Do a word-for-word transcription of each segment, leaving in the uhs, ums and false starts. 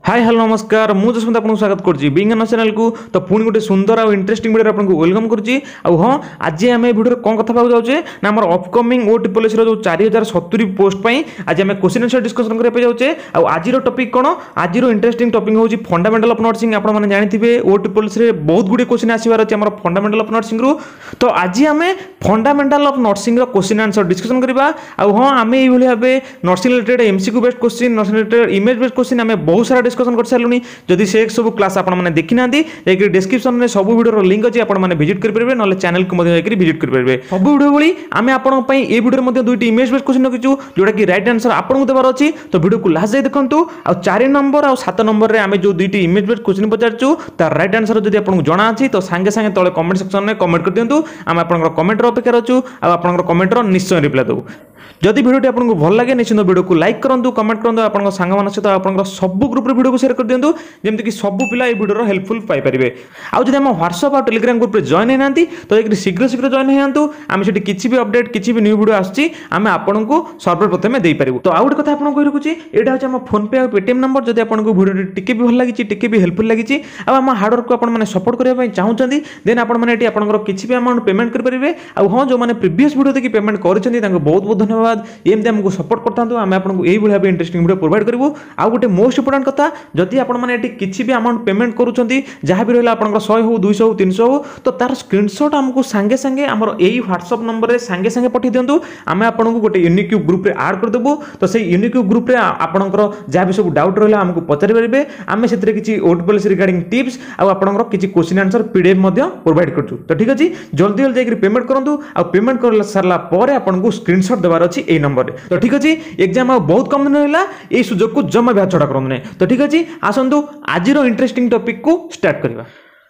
Hi hello नमस्कार मु जसवंत आपको स्वागत करछि बिंगन चैनल को। तो पुणी गोटे सुंदर और इंटरेस्टिंग वीडियो आपको वेलकम करछि। आ हां आज आम वीडियो कोन कथा पाक जाउछे ना हमर अपकमिंग ओटी पुलिस रो जो चार हज़ार सत्तर पोस्ट पई आज हम क्वेश्चन आंसर डिस्कशन करे पे जाउछे। आ आज रो टॉपिक कोन आज रो इंटरेस्टिंग टॉपिक होछि फंडामेंटल ऑफ नर्सिंग। आपण माने जानिथिबे ओटी पुलिस रे बहुत गुडी क्वेश्चन आसीबार अछि हमर फंडामेंटल ऑफ नर्सिंग रो। तो आज हम फंडामेंटल ऑफ नर्सिंग रो क्वेश्चन आंसर डिस्कशन करबा। आ हां हम एई भली भाबे nursing related MCQ based question nursing related image based question हम बहुत सारा डिस्कशन कर सालुनी। जदि से सब क्लास आपण माने देखि नांदी एक डिस्क्रिप्शन में सब वीडियो रो लिंक अछि आपण माने विजिट कर परबे नले चैनल को मध्ये जाकरी विजिट कर परबे। सब वीडियो बली आमे आपण पई ए वीडियो मध्ये दुईटी इमेज बेस्ड क्वेश्चन रखिछु जोडा कि राइट आंसर आपण को देबार अछि। तो वीडियो को लास्ट जाय देखंतु। आ चार नंबर आ सात नंबर रे आमे जो दुईटी इमेज बेस्ड क्वेश्चन पचारछु तार राइट आंसर जदि आपण को जणा अछि तो संगे संगे तळे कमेंट सेक्शन में कमेंट कर दियंतु। आमे आपण कमेंट रो अपेक्षा रछु आ आपण कमेंट रो निश्चय रिप्लाई देबु। जदि वीडियो आपको भल लगे निश्चित वीडियो को लाइक करूँ कमेंट करूँ आपन सांग मान सहित आप सब ग्रुप रे वीडियो को शेयर कर दिंतु जमती कि सब पिला ए वीडियो हेल्पफुल पाई परिबे। आउ जदि हम व्हाट्सएप और टेलीग्राम ग्रुप रे जॉइन हैनांती तो एक शीघ्र शीघ्र जॉइन हैंतु। आम सेठी किछि भी अपडेट किछि भी न्यू वीडियो आछि आम आपन को सर्वप्रथम दे पारिबु। तो आउट कथा आपन कहि रखुछि एटा होछि हम फोन पे और पेटीएम नंबर। जदि आपन को वीडियो टिके भी भल लागिछि टिके भी हेल्पफुल लागिछि आ हम हार्ड वर्क को आपन माने सपोर्ट करिया पई चाहुचंदी देन आपन माने एटी आपन किछि भी अमाउंट पेमेंट कर परिबे। आ हां जो माने प्रीवियस वीडियो देखि पेमेंट करछंदी तांको बहुत बहुत धन्यवाद। एमते हमको सपोर्ट करथांतु आम आपको यही भाई इंटरेस्टिंग वीडियो प्रोवाइड करूँ। आउ गोटे मोस्ट इंपोर्टेंट कथा जदि आपण माने एटी किछि भी अमाउंट पेमेंट करूछंती जहाँ भी रहला आपन सौ हो दुई सौ हो तीन सौ हो तो तार स्क्रीनशॉट हमको संगे संगे हमर एई व्हाट्सएप नंबर रे संगे संगे पठि दियंतु। आमे आपन को गोटे यूनिक्यूब ग्रुप रे ऐड कर देबो। तो से यूनिक्यूब ग्रुप रे आपनकर जहाँ भी सब डाउट रहला हमको पचारि परिबे। आमे सेतरे किछि ओट पॉलिसी रिगार्डिंग टिप्स आ आपनकर किछि क्वेश्चन आंसर पीडीएफ मध्ये प्रोवाइड करछु। तो ठीक अछि जल्दी जल्दी जाकरी पेमेंट करंतु। आ पेमेंट कर सारला परे आपन को स्क्रीनशॉट देबार अछि एई नंबर रे। तो ठीक अछि एग्जाम बहुत कम दिन रहा ये सुजोग को जमा भी छड़ा करंतु नै। तो ठीक अछि आसंतु आज रो इंटरेस्टिंग टॉपिक को स्टार्ट करबा।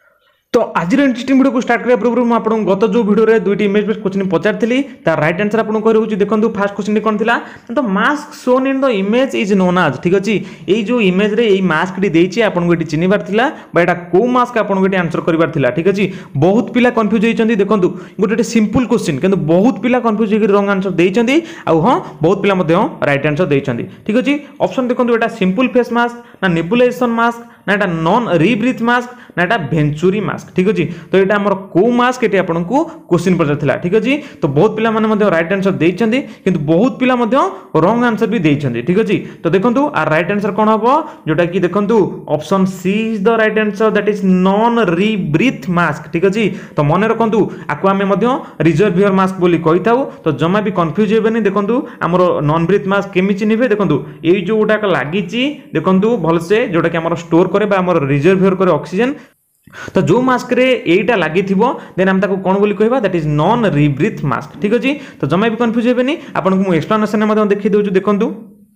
तो आज इंटरेस्टिंग वीडियो को स्टार्ट करिया पूर्व मैं आपन गत जो वीडियो रे दुईटी इमेज बेस्ड क्वेश्चन पचारथिली तार राइट आंसर आपन कहि रहउछि। देखंतु फर्स्ट क्वेश्चन कोन थिला तो mask shown in the image is known as. ठीक अछि एई जो इमेज रे एई मास्क डी देछि आपन को एटी चिनिबार थिला बा एटा को मास्क आपन को एटी आंसर करिबार थिला। ठीक अछि बहुत पिला कंफ्यूज होइछन्ती। देखंतु गोटे सिंपल क्वेश्चन किंतु बहुत पिला कंफ्यूज होई रॉन्ग आंसर देइछन्ती आ हां बहुत पिला मध्ये राइट आंसर देइछन्ती। ठीक अछि ऑप्शन देखंतु एटा सिंपल फेस मास्क ना नेबुलाइजेशन मास्क ना एटा नॉन रीब्रीथ मास्क ना एटा वेंचुरी मास्क। ठीक अछि तो एटा हमर को मास्क एटी आपन को क्वेश्चन पचार थिला। ठीक अछि तो बहुत पिला माने मध्ये राइट आंसर देइछन्ती किंतु बहुत पिला मध्ये रॉन्ग आंसर भी देइछन्ती। ठीक अछि तो देखंतु आ राइट आंसर कोन हबो जोटा कि देखंतु option C is the right answer that is non rebreath mask. ठीक अछि तो मने रखंतु आको हमें मध्ये रिजर्वियर मास्क बोली कहिताउ। तो जमा भी कंफ्यूज हेबेनी। देखंतु हमर नॉन ब्रीथ मास्क केमि चिनिबे देखंतु एई जो उडा लागिची देखंतु भलसे जोटा कि हमर स्टोर करे बा हमर रिजर्वियर करे ऑक्सीजन। तो जो मास्क रे एटा लागि थिबो देन हम ताको कोन बोली कहबा that is non rebreath mask. ठीक अछि तो जमा भी कंफ्यूज हेबेनी आपन को मु एक्सप्लेनेशन मध्ये देखि देउछु। देखंतु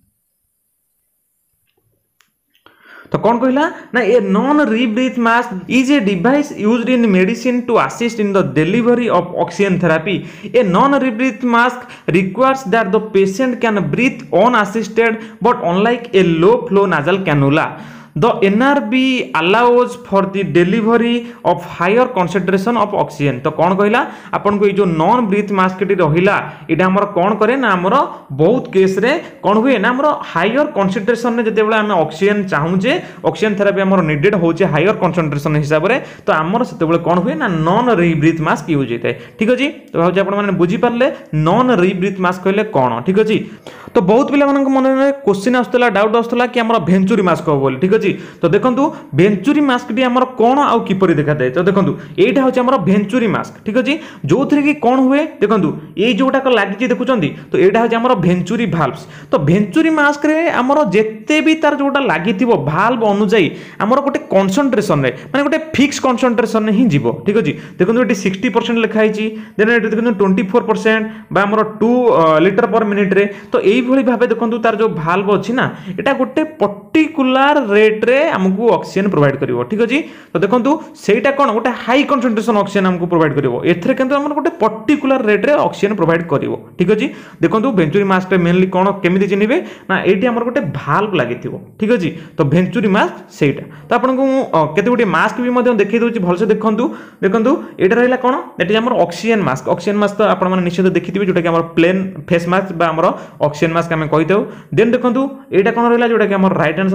तो कौन कहला ना a non rebreath mask is a device used in medicine to assist in the delivery of oxygen therapy. A non rebreath mask requires that the patient can breathe unassisted but unlike a low flow nasal cannula the N R B allows for the delivery of higher concentration of oxygen। तो कौन कहला आपन को ये जो non breath mask T रहिला एटा हमर कोन करे ना हमर बहुत केस रे कोन हुए ना हमर हायर कंसंट्रेशन रे जते बेला हम ऑक्सीजन चाहू जे ऑक्सीजन थेरेपी हमर नीडेड होचे हायर कंसंट्रेशन हिसाब रे तो हमर सेते बेला कोन हुए ना नॉन रीब्रीथ मास्क यूज हेते। ठीक अछि तो भाउ जे आपन माने बुझी पारले नॉन रीब्रीथ मास्क कहले कोन। ठीक अछि तो बहुत पिला मानन मन रे क्वेश्चन आस्तला डाउट आस्तला कि हमर वेंचुरी मास्क हो बोल। ठीक अछि तो देखंतु वेंचुरी मास्क डी हमर कोन आउ किपरि देखा दे। तो देखंतु एटा होचे हमर वेंचुरी मास्क। ठीक अछि जो थरे कि कोन हुए देखंतु ए जोटा को लागि जे देखुचंदी तो एटा होचे हमर वेंचुरी भाल्व्स। तो वेंचुरी मास्क रे हमर जेते भी तार जोटा लागि थिबो भाल्व अनुजाई हमर गोटे कंसंट्रेशन रे माने गोटे फिक्स कंसंट्रेशन ही जीवो। ठीक अछि देखंतु एटी साठ परसेंट लिखा हिची देन एटी देखंतु चौबीस परसेंट बा हमर दो लीटर पर मिनिट रे। तो एई भली भाबे देखंतु तार जो भाल्व अछि ना एटा गोटे पर्टिकुलर रेट रे हमकु ऑक्सीजन प्रोवाइड करिवो। ठीक अछि तो देखंतु सेटा कोन गोटे हाई कंसंट्रेशन ऑक्सीजन हमकु प्रोवाइड करिवो एथरे किंतु हमर गोटे पर्टिकुलर रेट रे ऑक्सीजन प्रोवाइड करिवो। ठीक अछि देखंतु वेंचुरी मास्क रे मेनली कोन केमिति चिनिबे ना एटी हमर गोटे भाल्व लागिथिवो। ठीक अछि तो वेंचुरी मास्क सेटा तो आपन को केते गोटे मास्क भी मध्य देखै दोछि भलसे देखंतु। देखंतु एटा रहला कोन एटी हमर ऑक्सीजन मास्क। ऑक्सीजन मास्क तो आपन माने निश्चित देखिथिबे जोटा कि हमर प्लेन फेस मास्क बा हमर ऑक्सीजन मास्क हमें कहितौ। देन देखंतु एटा कोन रहला जोटा कि हमर राइट आंसर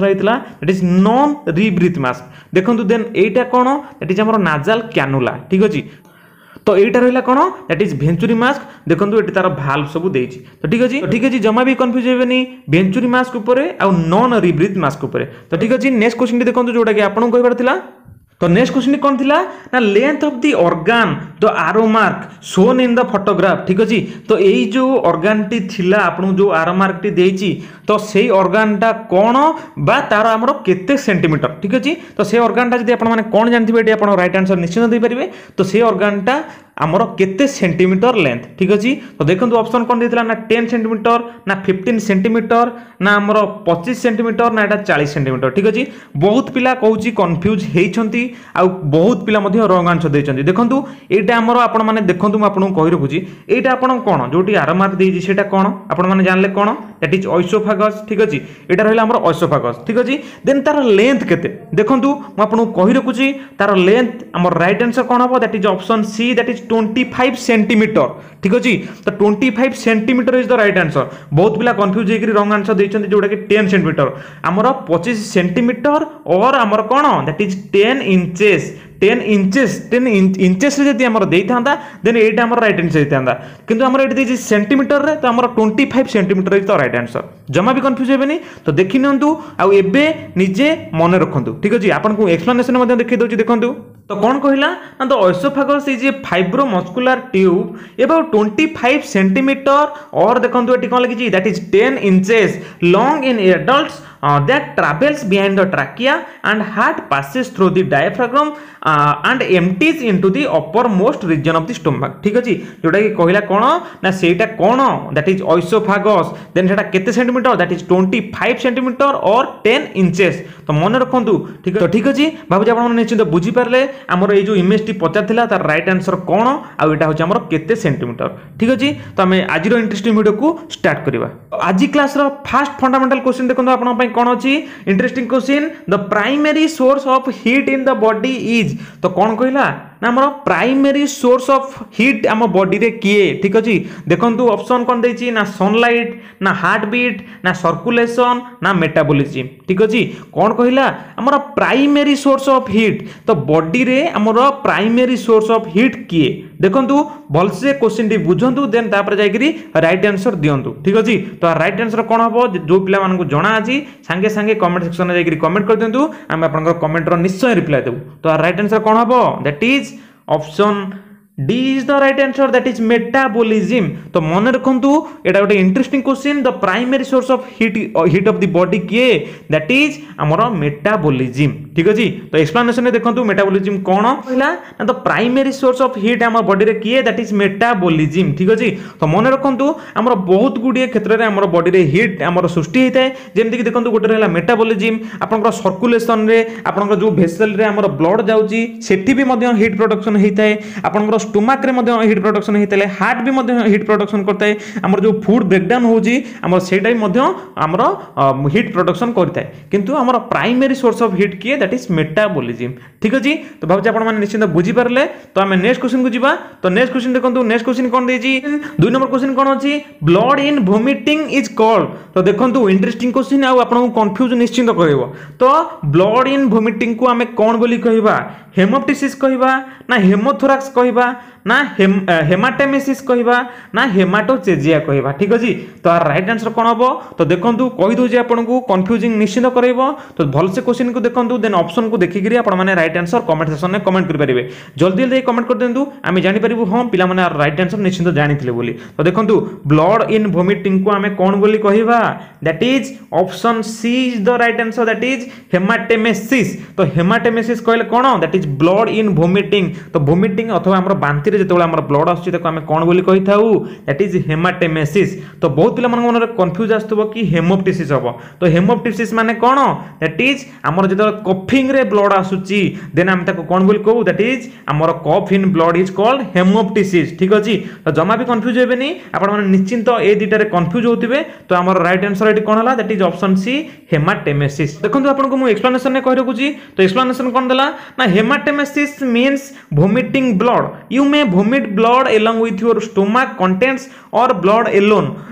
ହେଇଥିଲା that is non rebreath mask देखंतु देन एटा कोन दैट इज हमर नाजल कैनुला ठीक अछि तो एटा रहिला कोन दैट इज वेंचुरी मास्क देखंतु एटी तार भाल्व सब देछि तो ठीक अछि ठीक अछि जमा भी कंफ्यूज हेबेनी वेंचुरी मास्क ऊपर आ नॉन रीब्रीथ मास्क ऊपर तो ठीक अछि नेक्स्ट क्वेश्चन देखंतु जोटा कि आपन कहबार थिला तो नेक्स्ट क्वेश्चन कौन थिला ना length of the organ the arrow mark shown in the photograph ठीक अछि तो एई जो ऑर्गन टी थिला आपन जो आरो मार्क टी देछि तो सेई ऑर्गन टा कोन बा तार हमरो केते सेंटीमीटर ठीक अछि तो से ऑर्गन टा जदि आपन माने कोन जानथिबे एटी आपन राइट आंसर निश्चित दे परिबे तो से ऑर्गन टा हमरो केते सेंटीमीटर लेंथ ठीक अछि तो देखंतु ऑप्शन कोन देथिला ना टेन सेंटीमीटर ना फिफ्टीन सेंटीमीटर ना हमरो पच्चीस सेंटीमीटर ना एटा चालीस सेंटीमीटर ठीक अछि बहुत पिला कहूची कंफ्यूज हेइछंती आ बहुत पिला मध्य रॉन्ग आंसर देइछंती देखंतु एटा हमरो आपन माने देखंतु म आपन कहि रखुची एटा आपन कोन जोटी आर मार्क देइछि सेटा कोन आपन माने जानले कोन दैट इज ओइसोफागस ठीक अछि एटा रहला हमरो ओइसोफागस ठीक अछि देन तार लेंथ केते देखंतु म आपन कहि रखुची तार लेंथ हमर राइट आंसर कोन हबो that is option C that is पच्चीस सेंटीमीटर ठीक अछि तो पच्चीस centimetre is the right answer बहुत पिला कंफ्यूज हेकरी रॉन्ग आंसर देइछंती जोटा कि टेन सेंटीमीटर हमरो पच्चीस सेंटीमीटर और हमर कोन that is ten inches ten inches ten inches रे जदि हमर देई थांदा देन एटा हमर राइट आंसर देई थांदा किंतु हमर एटी देई सेंटीमीटर रे तो हमर पच्चीस centimetre is the right answer जमा भी कंफ्यूज हेबेनी तो देखि नियंतु आ एबे निजे मन रखंतु ठीक अछि आपन को एक्सप्लेनेशन मध्ये देखि दोछि देखंतु तो कौन कहला ना the oesophagus is a fibromuscular tube about पच्चीस सेंटीमीटर और देखंतु एटी कोन लिखि that is ten inches long in adults uh, that travels behind the trachea and heart passes through the diaphragm uh, and empties into the uppermost region of the stomach ठीक अछि जोटा कि कहला कोन ना सेटा कोन दैट इज ओइसोफागस देन सेटा केते सेंटीमीटर दैट इज पच्चीस सेंटीमीटर और टेन इंचेस तो मन रखंतु ठीक तो ठीक अछि बाबू आपण निश्चित बुझी परले हमर ए जो इमेज टी पचार थिला तार राइट आंसर कोन आ एटा होछ हमर केते सेंटीमीटर ठीक अछि तो हमें आज रो इंटरेस्टिंग वीडियो को स्टार्ट करबा आज क्लास रो फर्स्ट फंडामेंटल क्वेश्चन देखंतु आपण पई कोन अछि interesting question the primary source of heat in the body is तो कोन कहला ना हमर प्राइमरी सोर्स ऑफ हीट हम बॉडी रे किए ठीक अछि देखंतु ऑप्शन कोन देछि ना सनलाइट ना हार्ट बीट ना सर्कुलेशन ना मेटाबॉलिज्म ठीक अछि कोन कहला हमर प्राइमरी सोर्स ऑफ हीट तो बॉडी रे हमर प्राइमरी सोर्स ऑफ हीट किए देखंतु भलसे क्वेश्चन टी बुझंतु देन तापर जाय करी राइट आंसर दियंतु ठीक अछि तो राइट आंसर कोन हबो जो पिला मानकु जणा अछि संगे संगे कमेंट सेक्शन में जाय करी कमेंट कर दियंतु हम आपनकर कमेंट रो निश्चय रिप्लाई देबु तो राइट आंसर कोन हबो that is option D is the right answer that is metabolism तो मन रखंतु एटा गोटे interesting question the primary source of heat heat of the body किए दैट इज हमर मेटाबॉलिज्म ठीक अछि तो एक्सप्लेनेशन में देखंतु मेटाबॉलिज्म कोन कहला ना the primary source of heat हमर बॉडी रे किए दैट इज मेटाबॉलिज्म ठीक अछि तो मन रखंतु हमर बहुत गुडी क्षेत्र रे हमर बॉडी रे हीट हमर सृष्टि हेताय जेमति कि देखंतु गोटे रहला मेटाबॉलिज्म आपनकर सर्कुलेशन रे आपनकर जो वेसल रे हमर ब्लड जाउची सेठी भी मध्य हीट प्रोडक्शन हेताय आपनकर स्टोमक रे मध्य हीट प्रोडक्शन हेतले हार्ट भी मध्य हीट प्रोडक्शन करताय हमर जो फूड ब्रेकडाउन होजी हमर सेटाई मध्य हमर हीट प्रोडक्शन करताय किंतु हमर प्राइमरी सोर्स ऑफ हीट किए दैट इज मेटाबॉलिज्म ठीक अछि तो भाबजे आपण माने निश्चित बुझी परले तो हम नेक्स्ट क्वेश्चन को जिबा तो नेक्स्ट क्वेश्चन देखंतु नेक्स्ट क्वेश्चन कोन देजी दो नंबर क्वेश्चन कोन अछि blood in vomiting is called तो देखंतु इंटरेस्टिंग क्वेश्चन आ आपण को कंफ्यूज निश्चित करबो तो ब्लड इन वोमिटिंग को हमें कोन बोली कहबा हेमोप्टिसिस कहबा ना हेमोथोरैक्स कहबा ना हेमाटेमेसिस कहबा ना हेमाटोचेजिया कहबा ठीक अछि तो राइट आंसर कोन हबो तो देखंतु कहि दउ जे आपन को कंफ्यूजिंग निश्चित करबो तो भल से क्वेश्चन को देखंतु देन ऑप्शन को देखि गिरी आपण माने राइट आंसर कमेंट सेक्शन में कमेंट कर परिबे जल्दी जल्दी कमेंट कर देंतु आमे जानि परिबु हम पिला माने राइट आंसर निश्चित जानिथिले बोली तो देखंतु ब्लड इन वोमिटिंग को आमे कोन बोली कहबा that is option C is the right answer that is hematemesis तो हेमाटेमेसिस कहले कोन that is blood in vomiting तो वोमिटिंग अथवा हमर बांति रे जेतोला हमर ब्लड आछी ताको आमे कोन बोली कहि थाउ दैट इज हेमाटेमेसिस तो बहुत पिला मन मन कंफ्यूज आस्तबो कि हेमोप्टिसिस हबो तो हेमोप्टिसिस माने कोन दैट इज हमर जेतोला कफिंग रे ब्लड आसुची देन हम ताको कोन बोली कहू दैट इज हमर cough in blood is called hemoptysis ठीक अछि तो जमा भी कंफ्यूज हेबेनी आपण माने निश्चिंत ए दिटा रे कंफ्यूज होतिबे तो हमर राइट आंसर एटी कोन हला that is option C hematemesis देखंतु आपण को मु एक्सप्लेनेशन ने कहि रखुची तो एक्सप्लेनेशन कोन देला ना hematemesis means vomiting blood you may vomit blood along with your stomach contents or blood alone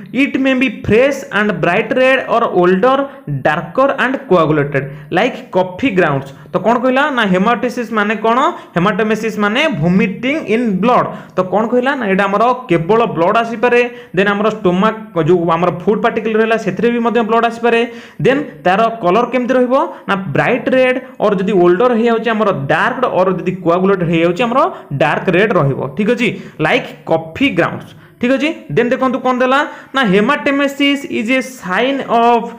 it may be fresh and bright red or older darker and coagulated like coffee grounds. तो कौन कहला ना हेमाटोसिस माने कौन हेमाटोमेसिस माने vomiting in blood. तो कौन कहला ना एटा हमर केवल ब्लड आसी पारे देन हमर स्टोमक जो हमर फूड पार्टिकल रहला सेथरे भी मध्य ब्लड आसी पारे देन तार कलर केमति रहइबो ना ब्राइट रेड और जदी ओल्डर हे जाउची हमर डार्क और जदी कोआगुलेटेड हे जाउची हमर डार्क रेड रहइबो ठीक अछि लाइक कॉफी ग्राउंड्स ठीक अछि। देन देखंतु कोन देला ना हेमाटेमेसिस is a sign of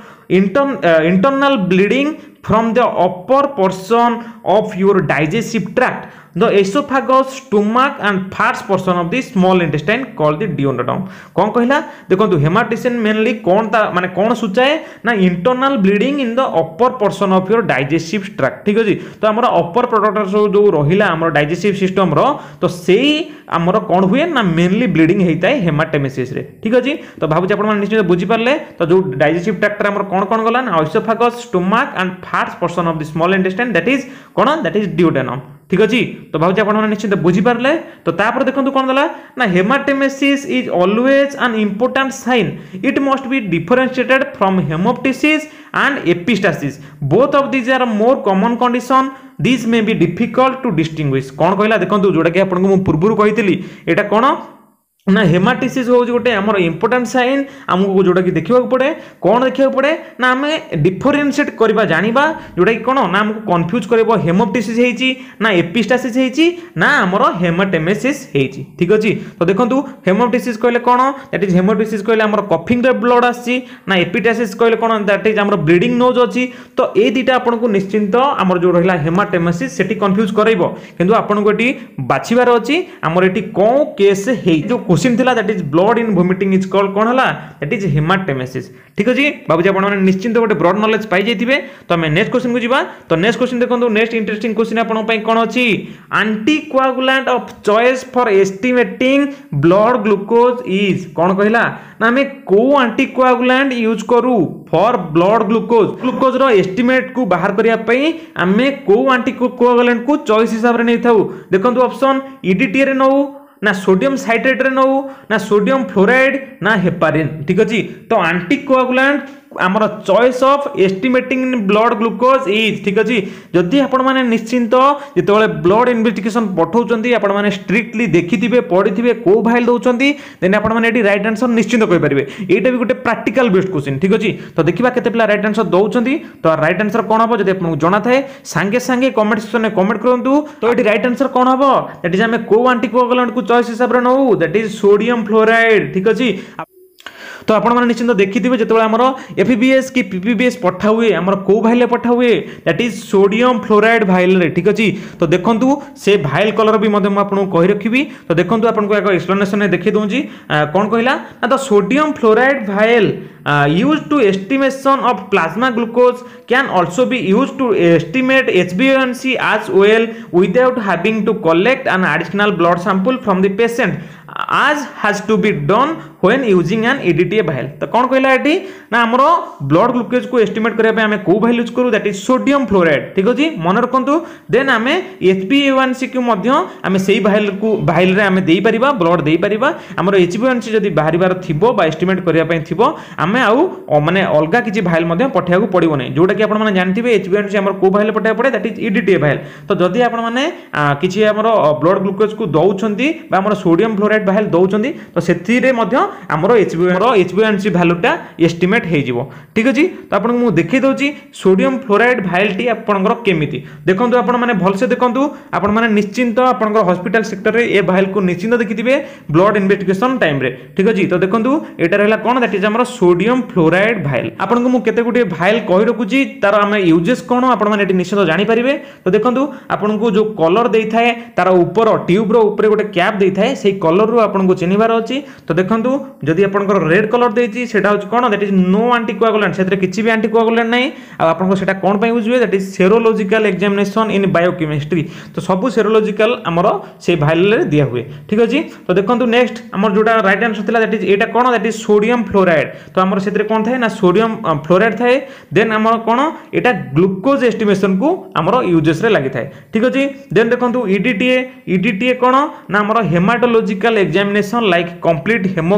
internal bleeding from the upper portion of your digestive tract, the esophagus, stomach and first portion of the small intestine called the duodenum। कौन कहला देखो हेमाटिसिन mainly कौन ता माने कौन सूचाए ना internal bleeding in the upper portion of your digestive tract ठीक अछि। तो हमर अपर प्रोडक्ट जो रहिला हमर डाइजेस्टिव सिस्टम रो तो सेही हमर कौन हुए ना मेनली ब्लीडिंग हेइताय हेमाटेमेसिस रे ठीक अछि। तो भाबु आपण माने निश्चित बुझी पारले तो जो डाइजेस्टिव ट्रैक्ट रे हमर कौन कौन गला ना esophagus, stomach and first portion of the small intestine that is कौन that is duodenum ठीक अछि। तो भाबु आपण माने निश्चित बुझी पारले तो तापर देखंतु कोन दला ना हेमाटेमेसिस is always an important sign it must be differentiated from haemoptysis and epistaxis both of these are more common condition this may be difficult to distinguish. कौन कहला देखंतु जोटा कि आपन को मु पूर्वरु कहितली एटा कोन ना हेमाटिसिस हो गोटे आम इंपोर्टेंट साइन आमको जोटा कि देखा पड़े कौन देखा पड़े ना आम डिफरेनसीएट करवा जानिबा जोटा कि कौन ना आमको कन्फ्यूज करबो हेमोप्टिसिस हेची ना एपिस्टासिस हेची ना आमर हेमाटेमेसिस हेची ठीक अछि। तो देखंतु हेमोप्टिसिस कहले कौन दैट इज हेमोप्टिसिस कहले आमर कफिंग रे ब्लड आसी ना एपिस्टासिस कहले कौन दैट इज आमर ब्लीडिंग नोज अछि। तो ए दिटा आपन को निश्चिंत आमर जो रहला हेमाटेमेसिस सेठी कन्फ्यूज करैबो किंतु आपन को एटी बाछिबार अछि आमर एटी को केस हे जो क्वेश्चन थिला that is blood in vomiting is called कौन हला दैट इज हेमाटेमेसिस ठीक अछि। बाबूजी आपण माने निश्चिंत गोटे ब्रॉड नॉलेज पाई जाइथिबे। तो हमें नेक्स्ट क्वेश्चन को जिबा तो नेक्स्ट क्वेश्चन देखंतु नेक्स्ट इंटरेस्टिंग क्वेश्चन आपण पई कोन अछि anticoagulant of choice for estimating blood glucose is कौन कहला ना हमें को एंटीकोआगुलेंट यूज करू फॉर ब्लड ग्लूकोज ग्लूकोज रो एस्टिमेट को बाहर करिया पई हमें को एंटीकोआगुलेंट को चॉइस हिसाब रे नै थाउ देखंतु ऑप्शन ईडीटी रे नौ ना सोडियम साइट्रेट रे नौ ना सोडियम फ्लोराइड ना हेपारिन ठीक अछि। तो एंटीकोआगुलेंट आमर choice of estimating blood glucose is ठीक अछि। जदि आपण माने निश्चिंत जेतेबेले ब्लड इन्वेस्टिगेशन पठाउचंती आपण माने स्ट्रिक्टली देखिथिबे पढिथिबे को भाइल दोउचंती देन आपण माने एटी राइट आंसर निश्चिंत कहि परिबे। एटा भी गोटे प्रैक्टिकल बेस्ड क्वेश्चन ठीक अछि। तो देखिबा केते पिला राइट आंसर दोउचंती तो राइट आंसर कोन हबो जदि आपन जणा थाए संगे संगे कमेंट सेक्शन में कमेंट करंतु। तो एटी राइट आंसर कोन हबो दैट इज हमें को एंटीकोआगुलेंट को चॉइस हिसाब रे नौ दैट इज सोडियम फ्लोराइड ठीक अछि। तो आपण माने निश्चित देखिथिबे जेतेबेले हमर एफबीएस की पीपीबीएस पठा हुए हमर को भाइले पठा हुए दैट इज सोडियम फ्लोराइड भाइल रे ठीक अछि। तो देखंतु से भाइल कलर भी मधे म आपन कहि रखिबी। तो देखंतु आपन को एक एक्सप्लेनेशन में देखि दोंजी कोन कहला ना the sodium fluoride vial used to estimation of plasma glucose can also be used to estimate H b A one C as well without having to collect an additional blood sample from the patient as has to be done when using an E D T A vial। तो कौन कहला eighty ना हमरो blood glucose को estimate करिया पे हमें को भाइल यूज करू दैट इज सोडियम फ्लोराइड ठीक अछि मन रखंतु। देन हमें H b A one C को मध्य हमें सेही भाइल को भाइल रे हमें देई परिबा ब्लड देई परिबा हमरो H b A one C जदी बाहरिबार थिबो बा एस्टिमेट करिया पे थिबो हमें आउ माने अलगा किछि भाइल मध्य पठिया को पड़िबो नै जोटा कि आपण माने जानथिबे H b A one C हमर को भाइल पठिया पड़े that is E D T A भाइल। तो जदी आपण माने किछि हमरो ब्लड ग्लूकोज को दउछंती बा हमरो सोडियम फ्लोराइड भाइल दउछंती तो सेथि रे मध्य हमरो H b A H b A one C वैल्यूटा एस्टिमेट हे जिवो ठीक अछि। तो आपण मु देखि दउची सोडियम फ्लोराइड भाइल टी आपनकर केमिति देखंतु आपण माने भल से देखंतु आपण माने निश्चिंत आपनकर हॉस्पिटल सेक्टर रे ए भाइल को निश्चिंत देखिथिबे ब्लड इन्वेस्टिगेशन टाइम रे ठीक अछि। तो देखंतु एटा रहला कोन दैट इज हमरो सोडियम फ्लोराइड भाइल आपण को मु केते गुटे भाइल कहि रखुची तार हमें यूजेस कोन आपण माने एटी निश्चित जानि परिबे। तो देखंतु आपण को जो कलर देई थाए तार ऊपर ट्यूब रो ऊपर गोटे कैप देई थाए सेही कलर रो आपण को चिनिबार अछि। तो देखंतु जदि आपनकर रेड कलर देइची सेटा होच कोन दैट इज नो एंटीकोआगुलेंट सेतरे किछि भी एंटीकोआगुलेंट नै आ आपनको सेटा कोन पय यूज हुए that is serological examination in biochemistry. तो सब सेरोलॉजिकल हमरो से भाइल रे दिया हुए ठीक अछि। तो देखंतु नेक्स्ट हमर जोटा राइट आंसर थिला दैट इज एटा कोन दैट इज सोडियम फ्लोराइड। तो हमर सेतरे कोन थाए ना सोडियम फ्लोराइड थाए देन हमर कोन एटा ग्लूकोज एस्टिमेशन को हमर यूजेस रे लागि थाए ठीक अछि। देन देखंतु ईडीटीए ईडीटीए कोन ना हमर haematological examination like complete haemogram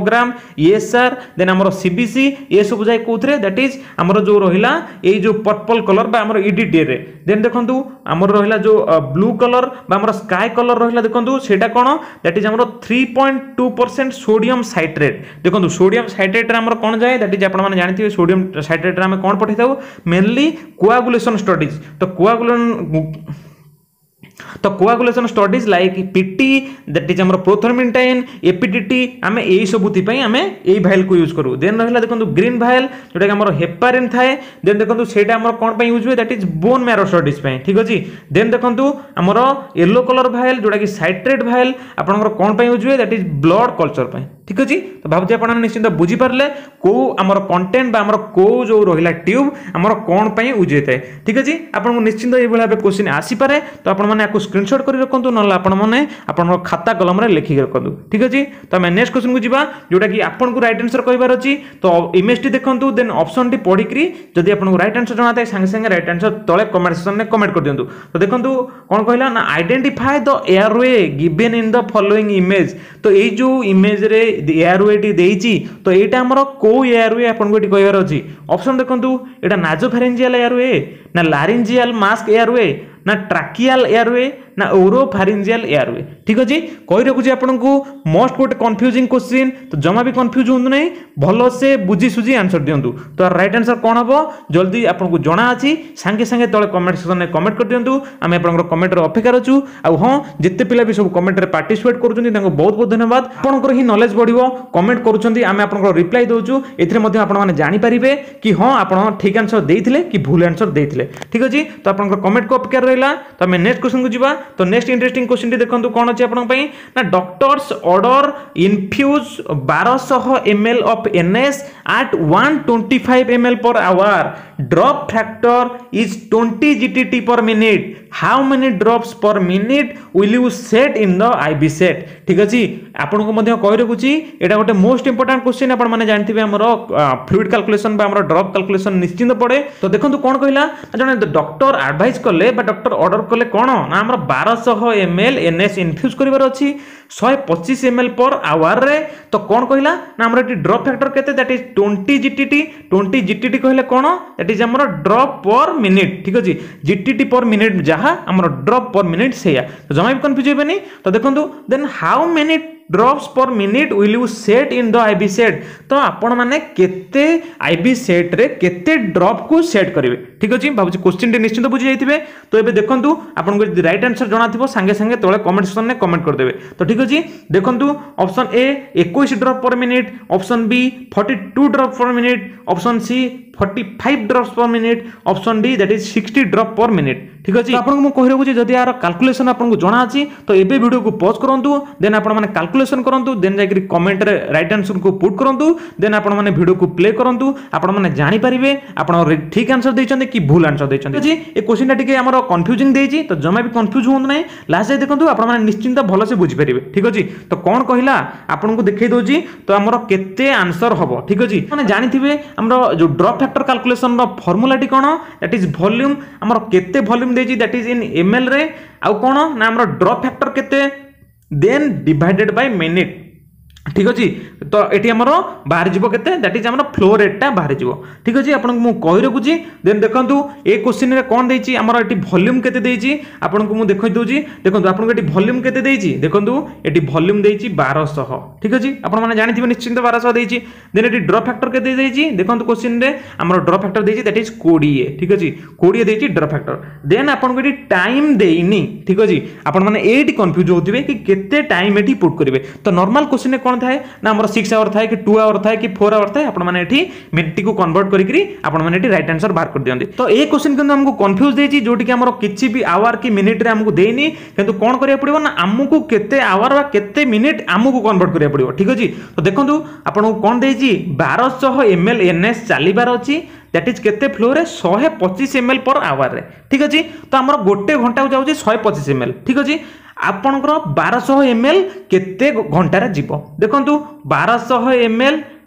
kilogram ESR then आमर सीबीसी ये सब जाए कौन दैट इज आमर जो रहा ये जो पर्पल कलर बा आमर ईडीटी रे देन देखंतु आमर रहा जो ब्लू कलर बा आमर स्काई कलर रहा देखंतु सेटा कोन दैट इज आमर three point two percent sodium citrate देखंतु सोडियम साइट्रेट रे आमर कोन जाए दैट इज आपण माने जानथिबे सोडियम साइट्रेट रे हम कोन पठै थाउ मेनली कोआगुलेशन स्टडीज तो कोआगुलेशन तो coagulation studies like PT that is हमर प्रोथर्मिंटाइन एपीडीटी आमे एई सबुति पई आमे एई भाइल को यूज करू देन रहला देखंतु ग्रीन भाइल जोटा कि हमर हेपारिन थाए देन देखंतु सेटा हमर कोन पई यूज हुए that is bone marrow studies पई ठीक अछि देन देखंतु हमर येलो कलर भाइल जोटा कि साइट्रेट भाइल आपनकर कोन पई यूज हुए दैट इज ब्लड कल्चर पई ठीक अछि तो भाबजे आपण निश्चित बुझी पारले को हमर कंटेंट बा हमर को जो रहिला ट्यूब हमर कोन पई यूज हेतै ठीक अछि आपण को निश्चित ए भला क्वेश्चन आसी पारे तो आपण माने को स्क्रीनशॉट करी रखंतु नला आपण माने आपण खाता कलम रे लिखि रखंतु ठीक अछि तो हम नेक्स्ट क्वेश्चन को जिबा जोटा कि आपण को राइट आंसर कहबार अछि तो इमेज टी देखंतु देन ऑप्शन टी पढी करी जदी आपण को राइट आंसर जणाते संगे संगे राइट आंसर तळे कमेंट सेक्शन में कमेंट कर दियंतु तो देखंतु कोन कहला ना identify the airway given in the following image तो ए जो इमेज रे एयरवे टी देइची तो एटा हमर को एयरवे आपण को टी कहबार अछि ऑप्शन देखंतु एटा नाजोफेरेंजियल एयरवे ना लारिंजियल मास्क एयरवे ना ट्राकियल एयरवे ना ओरोफारिंजियल एयरवे ठीक अछि कहि रखु छी आपन को मोस्ट गोटे कंफ्यूजिंग क्वेश्चन तो जमा भी कंफ्यूज होंदु नै भलो से बुझी सुझी आंसर दियंतु तो राइट आंसर कोन हबो जल्दी आपन को जणा अछि संगे संगे तळे कमेंट सेक्शन में कमेंट कर दियंतु आमे आपन कमेंट रे अपेक्षा रछु आ हां जत्ते पिला भी सब कमेंट रे पार्टिसिपेट करूछन्ती तांको बहुत बहुत धन्यवाद आपन को ही नॉलेज बढ़िबो कमेंट करूछन्ती आमे आपन को रिप्लाई दोछु एथिरे मध्ये आपन माने जानि परिबे कि हां आपन ठीक आंसर देइथिले कि भूल आंसर देइथिले ठीक अछि तो आपन कमेंट को अपेक्षा रहला तो आमे नेक्स्ट क्वेश्चन को जिबा तो नेक्स्ट इंटरेस्टिंग क्वेश्चन टी देखंतु कोन अछि आपन पई ना डॉक्टर्स ऑर्डर इन्फ्यूज बारह सौ ML of NS at one twenty-five milliliters per hour drop factor is twenty G T T per minute how many drops per minute will you set in the I V set ठीक अछि आपन को मध्ये कहि रखुची एटा गोटे most important question आपन माने जानथिबे हमरो फ्लूइड कैलकुलेशन बा हमरो ड्रॉप कैलकुलेशन निश्चित पड़े तो देखंतु कोन कहिला जने डॉक्टर एडवाइस करले बा डॉक्टर ऑर्डर करले कोन ना हमरो बारह सौ एमएल एनएस इन्फ्यूज करिवार अछि एक सौ पच्चीस milliliters पर आवर रे तो कोन कहिला ना हमरो एटी ड्रॉप फैक्टर केते that is twenty G T T twenty G T T कहले कोन दैट इज हमरो ड्रॉप पर मिनिट ठीक अछि G T T per minute जहा हमरो ड्रॉप पर मिनिट सेया तो जमा भी कंफ्यूज हेबेनी तो देखंतु then how many drops per minute will you set in the I V set तो आपण माने केते I V set रे केते ड्रॉप को सेट करिवे ठीक अछि भाबुची क्वेश्चन टी निश्चित बुझि जाइथिबे तो एबे देखंतु आपण को जदि राइट आंसर जणा थिबो संगे संगे तळे कमेंट सेक्शन में कमेंट कर देबे तो ठीक अछि देखंतु ऑप्शन ए इक्कीस drop per minute option B बयालीस drop per minute option C पैंतालीस drops per minute option D that is साठ ड्रॉप पर मिनिट ठीक अछि आपण को कहि रहू जदि यार कैलकुलेशन आपण को जणा अछि तो एबे वीडियो को पॉज करंतु देन आपण माने कैलकुलेशन करंतु देन जाकरी कमेंट रे राइट आंसर को पुट करंतु देन आपण माने वीडियो को प्ले करंतु आपण माने जानि परिबे आपण ठीक आंसर दैछन्ते कि भूल आंसर दैछन्ते जी ए क्वेश्चन टा टिके हमर कंफ्यूजिंग देछि तो जमा भी कंफ्यूज होंद नै लास्ट देखंतु आपण माने निश्चिंत भलो से बुझि परिबे ठीक अछि तो कोन कहिला आपण को देखै दोछि तो हमर केते आंसर हबो ठीक अछि माने जानिथिबे हमर जो ड्रॉप फैक्टर कैलकुलेशन रो फार्मूला टी कोन दैट इज वॉल्यूम हमर केते वॉल्यूम देछि दैट इज इन एमएल रे आ कोन ना हमर ड्रॉप फैक्टर केते देन डिवाइडेड बाय मिनिट ठीक अछि तो एटी हमरो बाहर जिवो केते दैट इज हमरो फ्लो रेट टा बाहर जिवो ठीक अछि आपन को मु कहि रखुची देन देखंतु ए क्वेश्चन रे कोन देछि हमरो एटी वॉल्यूम केते देछि आपन को मु देखै दोछि देखंतु आपन को एटी वॉल्यूम केते देछि देखंतु एटी वॉल्यूम देछि बारह सौ ठीक अछि आपन माने जानि थिबे निश्चित बारह सौ देछि देन एटी ड्रॉप फैक्टर केते देछि देखंतु क्वेश्चन रे हमरो ड्रॉप फैक्टर देछि दैट इज बीस ठीक अछि बीस देछि ड्रॉप फैक्टर देन आपन को एटी टाइम देइनी ठीक अछि आपन माने एटी कंफ्यूज होतिबे कि केते टाइम एटी पुट करिवे तो नॉर्मल क्वेश्चन रे कोन थाए ना हमर छह आवर थाए कि दो आवर थाए कि चार आवर थाए आपण माने एठी मिनिट को कन्वर्ट करि करी आपण माने एठी राइट आंसर बाहर कर दियंती तो ए क्वेश्चन किंतु हमको कंफ्यूज देछि जोटी कि हमर किछि भी आवर कि मिनिट रे हमको देइनी किंतु कोन करिया पड़िबो ना हमको केते आवर बा केते मिनिट हमको कन्वर्ट करिया पड़िबो ठीक अछि तो देखंतु आपण को कोन देछि बारह सौ एमएल एनएस चालीबार अछि दैट इज केते फ्लो रे एक सौ पच्चीस milliliters पर आवर रे ठीक अछि तो हमर गोटे घंटा को जाउछि एक सौ पच्चीस milliliters ठीक अछि आपनकर बारह सौ एमएल केते घंटा रे जीवो देखंतु बारह सौ एमएल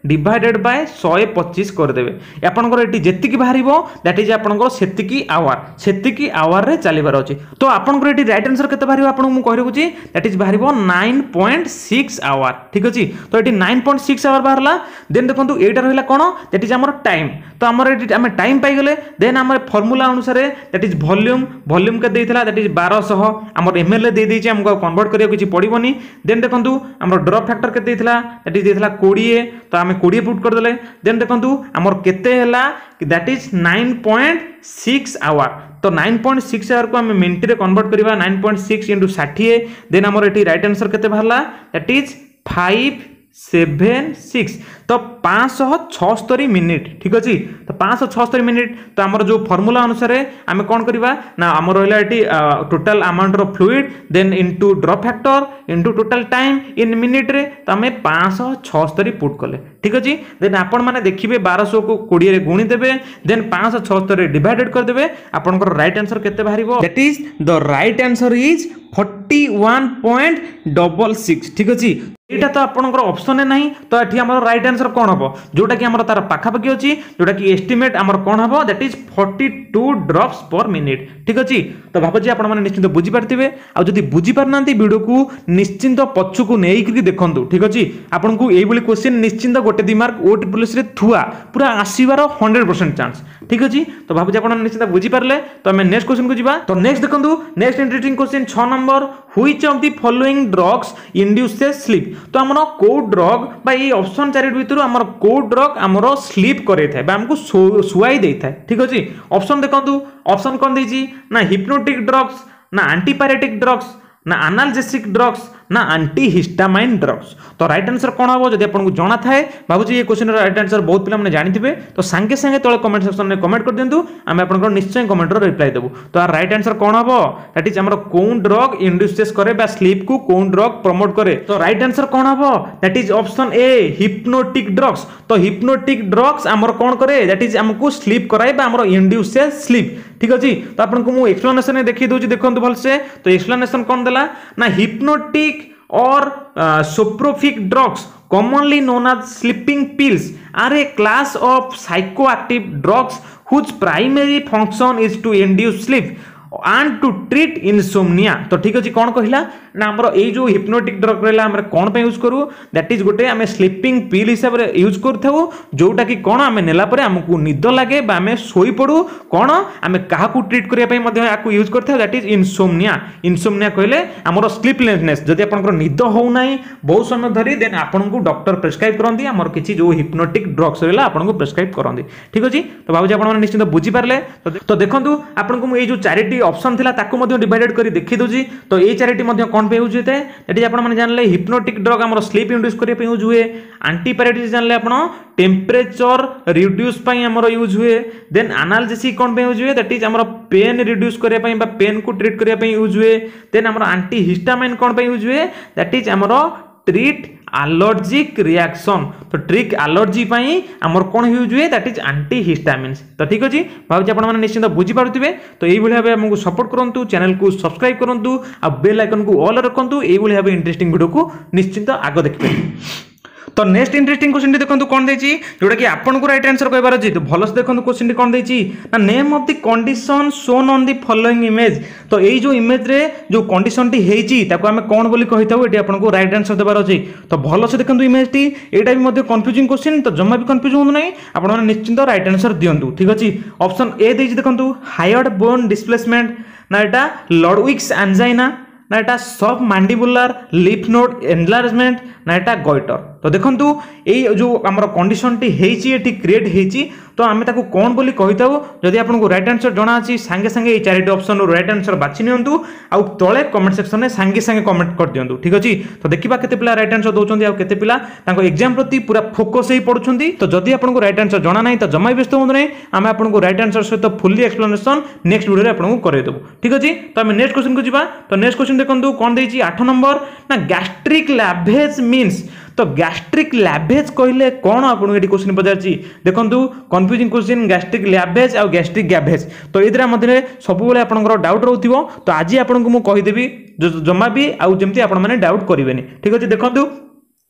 डिवाइडेड बाय सौ पच्चीस करदेवे आपंकर ये जी बाहर दैट इज आपंकर से आवर से आवर रे चलबार अच्छे तो आपंकर ये रईट आंसर के बाहर आपको मुझे कही रखुच्छी दैट इज बाहर नाइन पॉइंट सिक्स आवर ठीक अच्छे तो ये नाइन पॉइंट सिक्स आवर बाहर देन देखो ये रहा कौन दैट इज आम टाइम तो आम आम टाइम पाईगले देन आम फर्मूला अनुसार दैट इज वॉल्यूम वॉल्यूम के देता दैट इज बारह आम एम एल देती आमको कन्वर्ट करा किसी पड़ोनी देन देखो आम ड्रॉप फैक्टर के देता दैट इज देता कोड़े तो आम कोड़े पुट करदे देन देखो आमर केते है that is nine point six hour तो नाइन पॉइंट सिक्स आवर को आम मिनट रे कन्वर्ट करवा नाइन पॉइंट सिक्स इंटू षाठी देन आमर ये रईट आंसर के बाहर that is five seven six तो पाँच सौ छस्तरी मिनिट ठीक अच्छे तो पाँच सौ छस्तरी मिनिट तो आमर जो फर्मूला अनुसार आम कौन करवा ना आम रहा ये total amount of fluid then into drop factor into total time in minute रे तो आम पाँच सौ छस्तरी पुट कले ठीक अच्छे देन आपण मैंने देखिए बारह सौ को कोड़े गुणी देवे देन पाँच सौ छस्तरी डिवाइडेड करदे आपंकर रईट आंसर के बाहर that is the right answer is forty one point double six ठीक अच्छे यहाँ तो आपंकर ऑप्शन है नहीं तो ये आम रईट आंसर कौन हम जोटा कि तार पाखापाखि अच्छी जोटा कि एस्टिमेट आमर कौन हम that is forty two drops per minute ठीक अच्छे तो भावी आप निश्चिंत बुझीपारे आदि बुझीपार ना वीडियो को निश्चिंत पछक नहीं देखूँ ठीक अच्छे आपको ये क्वेश्चन निश्चिंत गोटे दी मार्क ओ ट्रिपल थुआ पूरा आसबार हंड्रेड परसेंट चांस ठीक अच्छे तो भावी आप निश्चिंत बुझीपारे तो आम नेक्स्ट क्वेश्चन को जीवा तो नेक्स्ट देखो नेक्स्ट इंटरेस्टिंग क्वेश्चन छह number which of the following drugs induces sleep तो आमर को ड्रग बा ये ऑप्शन चार भितर आमर को ड्रग आमर स्लीप करे थाए बा हमको शुआई दे थाए ठीक अच्छे ऑप्शन देखो ऑप्शन कौन देछि ना हिप्नोटिक ड्रग्स ना एंटीपायरेटिक ड्रग्स ना एनाल्जेसिक ड्रग्स ना एंटीहिस्टामाइन ड्रग्स तो राइट आंसर कौन हम जब आपको जना थाए भावुँ ये क्वेश्चन राइट आंसर बहुत पिला जानी तो सांगे सांगे तले कमेंट सेक्शन में कमेंट कर दिंतु आम आपको निश्चय कमेंट रिप्लाई देबू तो राइट आंसर कौन हम दैट इज आमर कौन ड्रग इंड्यूसेस करे बा स्लीप को कौन ड्रग प्रमोट करे तो राइट आंसर कौन हम that is option A hypnotic drugs तो हिप्नोटिक ड्रग्स आमर कौन करे दैट इज आमको स्लीप कराए बा आमर इंड्यूसेस स्लीप ठीक अच्छे तो आपको मुझे एक्सप्लेनेशन देखी दूसरी देखो भलसे तो एक्सप्लेनेशन कौन देला ना hypnotic or soporific drugs commonly known as sleeping pills are a class of psychoactive drugs whose primary function is to induce sleep and to treat insomnia तो ठीक अच्छे कौन कहला ना आमर ये जो हिप्नोटिक ड्रग रहा आम कौन पे यूज करूँ दैट इज गोटे आम स्लीपिंग पिल हिसाब से यूज करूँ जोटा कि कौन आम नेला आमको निद लगे आम शोई पड़ू कौन आम क्या ट्रीट करने यूज करता दैट इज इनसोमनिया इनसोमनिया कहले आमर स्लीपलेसनेस जदि आप निद होना बहुत समय धरी देन आपको डॉक्टर प्रेस्क्राइब करती आमर किसी जो हिप्नोटिक ड्रग्स रहा आपको प्रेस्क्राइब करती ठीक अच्छे तो भावी आप निश्चित बुझीपारे तो देखो आपको ये जो चारिटी ऑप्शन थिला ताकू मध्य डिवाइडेड करी देखि दोजी तो ए चारिटी मध्य कोन पे यूज होते दैट आपण माने जानले हिप्नोटिक ड्रग हमर स्लीप इंड्यूस करिया पे यूज हुए एंटीपायरेटिक जानले आपण टेम्परेचर रिड्यूस पई हमर यूज हुए देन एनाल्जेसिक कोन पे यूज हुए दैट इज हमर पेन रिड्यूस करिया पई बा पेन को ट्रीट करिया पे यूज हुए देन हमर एंटीहिस्टामाइन कोन पे यूज हुए दैट इज हमर ट्रीट एलर्जिक रिएक्शन तो ट्रिक एलर्जी पाई आमर कौन यूज हुए दैट इज एंटीहिस्टामिन्स तो ठीक अच्छे भावी आप निश्चिंत बुझीपारे तो ये भाव आमको सपोर्ट करूँ चैनल को सब्सक्राइब करूँ आ बेल आइकन को ऑल रखुँ ये भाव इंटरेस्टिंग वीडियो को निश्चिंत आग देखिए तो नेक्स्ट इंटरेस्टिंग क्वेश्चन देखो कौन देछि जोटा कि आपको राइट आंसर कहबार अछि तो भलस देखो क्वेश्चन कौन देछि ना name of the condition shown on the following image तो यही जो इमेज रे जो कंडीशन टी हेछि ताको हमें कौन बोली कहिथाउ एटी आपको राइट आंसर देबार अछि तो भलस देखो इमेज टी एटा भी मध्ये कंफ्यूजिंग क्वेश्चन तो जम्मा भी कंफ्यूज होनु नै आपण निश्चित राइट आंसर दियंतु ठीक अछि ऑप्शन ए देछि देखंतु हायर्ड बोन डिस्प्लेसमेंट ना एटा लॉडविक्स एंजाइना ना एटा सब मैंडिबुलर लिफ नोड एनलार्जमेंट ना एटा गॉइटर तो देखंतु ए जो हमर कंडीशन टी हेछि एटी क्रिएट हेछि तो आमे ताको कोन बोली कहिताउ जदि आपनको राइट आंसर जणा अछि संगे संगे ए चारिटी ऑप्शन रो राइट आंसर बाछि नियंतु आ तळे कमेंट सेक्शन में संगे संगे कमेंट कर दियंतु ठीक अछि तो देखिबा केते पिला राइट आंसर दोचंदी आ केते पिला ताको एग्जाम प्रति पूरा फोकस हे पडुछंदी तो जदि आपनको राइट आंसर जणा नै तो जम्मा व्यस्त होंद नै आमे आपनको राइट आंसर सहित फुल्ली एक्सप्लेनेशन नेक्स्ट वीडियो रे आपनको करे देबो ठीक अछि तो आमे नेक्स्ट क्वेश्चन को जिबा तो नेक्स्ट क्वेश्चन देखंतु कोन देछि आठ नंबर ना गैस्ट्रिक लैवेज मींस तो गैस्ट्रिक लैवेज कहले कौन आपको ये क्वेश्चन पचार देखो confusing question gastric lavage or gastric gavage तो ये मध्य सब आपंकर डाउट रोथिबो तो आज आपको मुझे कहीदेवी जमा भी आउ जमती आप डाउट करेंगे ठीक अच्छे देखो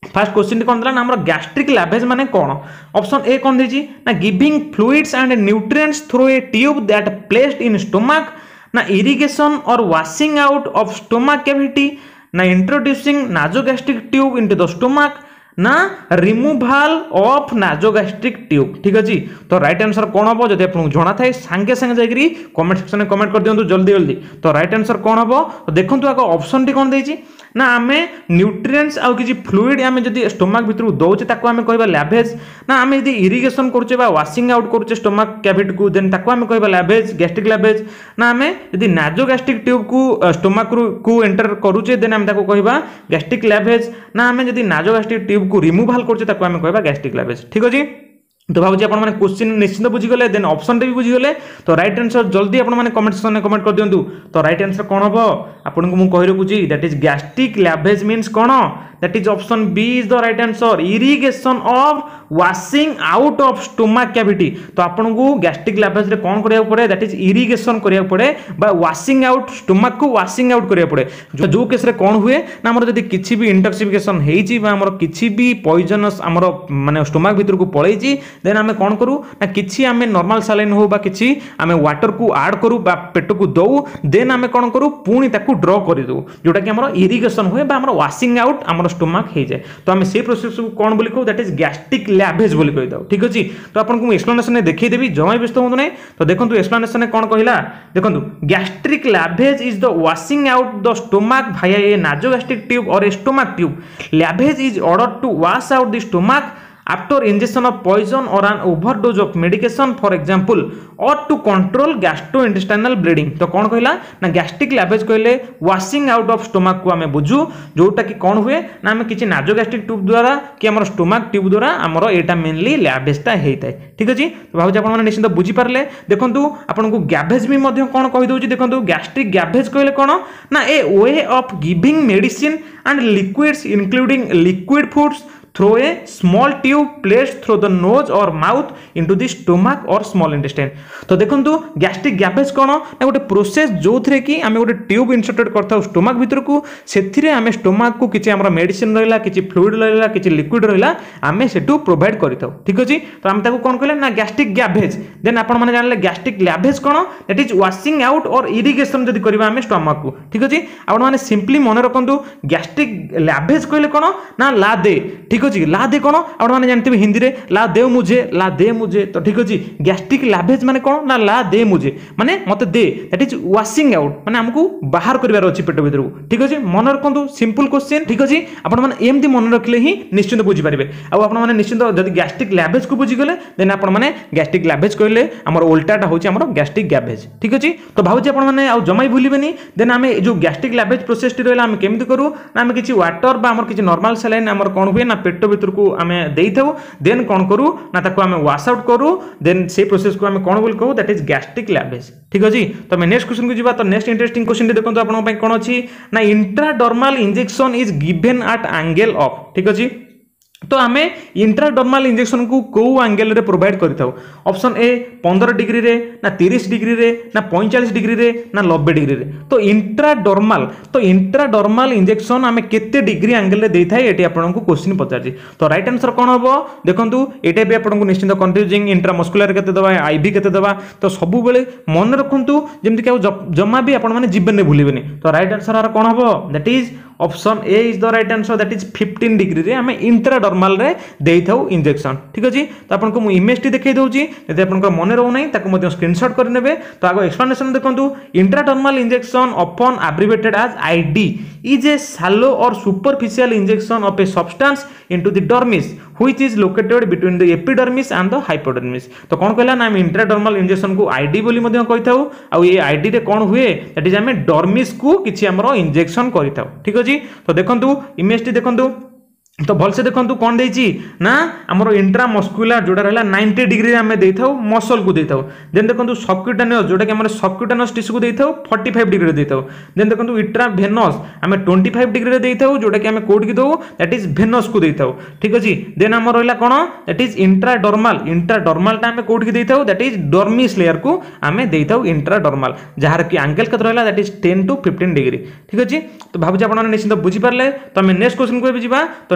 फास्ट क्वेश्चन कौन देला ना हमर गैस्ट्रिक लैवेज माने कौन ऑप्शन ए कौन देजी ना giving fluids and nutrients through a tube that placed in stomach ना irrigation or washing out of stomach cavity ना introducing nasogastric tube into the stomach ना रिमूवाल ऑफ नासोगैस्ट्रिक ट्यूब। ठीक अछि तो राइट आंसर कौन हम जदि आपको जना थाए सांगे सांगे जाकरी कमेंट सेक्शन में कमेंट कर दियंतु जल्दी जल्दी। तो राइट आंसर कौन हम तो देखंतु आको ऑप्शन टी कौन देछि ना आमे न्यूट्रिएंट्स आउ किछि फ्लूइड आमे जदि स्टोमक भितर दउचे ताको आमे कहबा लैवेज ना आमे जदि इरिगेशन करछे बा वॉशिंग आउट करछे स्टोमक कैविटी को देन ताको आमे कहबा लैवेज गैस्ट्रिक लैवेज ना आमे जदि नासोगैस्ट्रिक ट्यूब को स्टोमक को एंटर करूचे देन आमे ताको कहबा गैस्ट्रिक लैवेज ना आमे जदि नासोगैस्ट्रिक ट्यूब को रिमूवल करछे ताको आमे कहबा गैस्ट्रिक लैवेज। ठीक अछि तो भावुची आपण माने क्वेश्चन निश्चित बुझीगले देन ऑप्शन टे भी बुझीगले तो राइट आंसर जल्दी आपण माने कमेंट सेक्शन में कमेंट कर दियंतु। तो राइट आंसर कोन हबो आपण को मु कहि रखुची that is gastric lavage means कोन that is option B is the right answer irrigation of washing out of stomach cavity. तो आपण को गैस्ट्रिक लैवेज रे कोन करिया पड़े दैट इज इरिगेशन करिया पड़े बा वॉशिंग आउट स्टोमक को वॉशिंग आउट करिया पड़े जो जो केस रे कोन हुए ना हमर जदी किछि भी इंटॉक्सिफिकेशन हेची बा हमर किछि भी पॉइजनस हमर माने स्टोमक भीतर को पळेची देन आमे कोन करू ना किछि आमे नॉर्मल सलाइन हो बा किछि आमे वाटर को ऐड करू बा पेट को दउ देन आमे कोन करू पुनी ताकू ड्रॉ करि दउ जोटा कि हमर इरिगेशन होय बा हमर वॉशिंग आउट हमर स्टोमक हे जाय। तो आमे से प्रोसेस को कोन बोली कहू दैट इज गैस्ट्रिक लैवेज बोली कहि दउ। ठीक अछि तो आपन को एक्सप्लेनेशन देखै देबी जमाय व्यस्त होंतु नै। तो देखंतु एक्सप्लेनेशन ने कोन कहिला देखंतु gastric lavage is the washing out the stomach via a nasogastric tube or stomach tube. Lavage is order to wash out the stomach after ingestion of poison or an overdose of medication for example or to control gastrointestinal bleeding। तो कौन कहला ना gastric lavage कहले washing out of stomach को हमें बुझू जोटा कि कौन हुए ना हमें किछि नासोगैस्ट्रिक ट्यूब द्वारा कि हमर स्टोमक ट्यूब द्वारा हमर एटा मेनली लैवेज ता हेइताय। ठीक अछि तो भाबु आपण माने निश्चित बुझी पारले देखंतु आपण को गैवेज भी मध्य कोन कहि दउची देखंतु गैस्ट्रिक गैवेज कहले कोन ना a way of giving medicine and liquids including liquid foods through a small tube placed through the nose or mouth into the stomach or small intestine। तो देखंतु गैस्ट्रिक गैवेज कोन ना गोटे प्रोसेस जो थरे कि हमें गोटे ट्यूब इंसर्टेड करथाउ स्टोमक भीतर को सेथिरे हमें स्टोमक को किछि हमर मेडिसिन रहला किछि फ्लूइड रहला किछि लिक्विड रहला हमें सेटू प्रोवाइड करथाउ। ठीक अछि तो हम ताको कोन कहले ना गैस्ट्रिक गैवेज देन आपण माने जानले गैस्ट्रिक लैवेज कोन that is washing out or irrigation जदी करबा हमें स्टोमक को। ठीक अछि आपण माने सिंपली मन रखंतु गैस्ट्रिक लैवेज कहले कोन ना ला दे। ठीक अछि ला दे कोन आपण माने जानते हिंदी रे ला दे मुझे ला दे मुझे। तो ठीक अछि गैस्ट्रिक लैवेज माने कोन ना ला दे मुझे माने मते दे दैट इज वॉशिंग आउट माने हमकु बाहर करबार अछि पेट भीतर को। ठीक अछि मन रखंतु सिंपल क्वेश्चन। ठीक अछि आपण माने एमती मन रखले ही निश्चित बुझी पारिबे आ आपण माने निश्चित जदी गैस्ट्रिक लैवेज को बुझी गले देन आपण माने गैस्ट्रिक लैवेज कहले हमर उल्टाटा होछि हमर गैस्ट्रिक गैवेज। ठीक अछि तो भाउजी आपण माने आ जमाई भूलिबेनी देन हमें जो गैस्ट्रिक लैवेज प्रोसेस टी रहला हम केमती करू ना हम किछि वाटर बा हमर किछि नॉर्मल सलाइन हमर कोन हुए ना पेट भीतर को हमें देइथौ देन कोन करू ना ताको हमें वॉश आउट करू देन से प्रोसेस को हमें कोन बोल कहू दैट इज गैस्ट्रिक लैवेज। ठीक अछि तो मैं नेक्स्ट क्वेश्चन को जिबा। तो नेक्स्ट इंटरेस्टिंग क्वेश्चन देखंतु आपन पय कोन अछि ना intradermal injection is given at angle of. ठीक अछि तो आमे इंट्राडर्मल इंजेक्शन को को एंगल रे प्रोवाइड करथाउ ऑप्शन ए पंद्रह डिग्री रे ना तीस डिग्री रे ना पैंतालीस डिग्री रे ना नब्बे डिग्री रे। तो इंट्राडर्मल तो इंट्राडर्मल इंजेक्शन आमे केते डिग्री एंगल रे देथाय एटी आपन को क्वेश्चन पचारछि। तो राइट आंसर कोन हबो देखंतु एटा भी आपन को निश्चित कंफ्यूजिंग इंट्रामस्कुलर केते दबा आईवी केते दबा तो सब बेले मन रखंतु जेमति कि जम्मा भी आपन माने जीवन ने भूलिबेनी। तो राइट आंसर आर कोन हबो that is option A is the right answer that is fifteen degree रे हमें इंट्राडर्मल रे देइथाउ इंजेक्शन। ठीक अछि तो आपन को मु इमेज टी देखै दउची जदि आपन को मन रहउ नै ताको मध्य स्क्रीनशॉट कर नेबे। तो आगो एक्सप्लेनेशन देखंतु intradermal injection often abbreviated as ID is a shallow or superficial injection of a substance into the dermis which is located between the epidermis and the hypodermis. तो कोन कहला ना हम इंट्राडर्मल इंजेक्शन को आईडी बोली मध्य कहिथाउ आ ये ID रे कोन हुए दैट इज हमें डर्मिस को किछि हमरो इंजेक्शन करिथाउ। ठीक अछि तो देखंतु इमेज टी देखंतु तो भल से देखंतु कोन देछि ना हमरो इंट्रामस्कुलर जोडा रहला नब्बे डिग्री रे हमें देइथाउ मसल को देइथाउ देन देखंतु सबक्यूटेनियस जोडा कि हमर सबक्यूटेनियस टिश्यू को देइथाउ पैंतालीस डिग्री रे देइथाउ देन देखंतु इंट्रावेनस हमें पच्चीस डिग्री रे देइथाउ जोडा कि हमें कोड की दउ दैट इज वेनस को देइथाउ। ठीक अछि देन हमर रहला कोन दैट इज इंट्राडर्मल इंट्राडर्मल ता हमें कोड की देइथाउ दैट इज डर्मिस लेयर को हमें देइथाउ इंट्राडर्मल जहार कि एंगल कत रहला that is ten to fifteen degree. ठीक अछि तो भाबुछि आपण निश्चित बुझी पारले। तो हमें नेक्स्ट क्वेश्चन को जिबा। तो